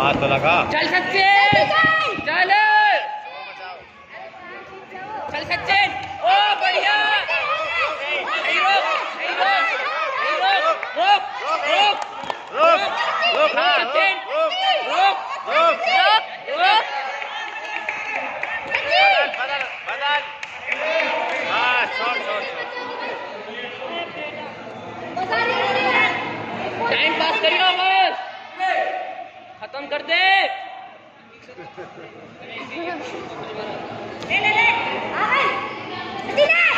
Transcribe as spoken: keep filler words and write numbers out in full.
हाथ तो लगा। चल सचिन, चल चल सचिन। ओ बढ़िया, रोक रोक रोक रोक रोक रोक सचिन, रोक रोक रोक। बदल बदल। हाँ shot shot shot. Time pass करियो बस, खत्म कर दे। ले ले ले, आ भाई,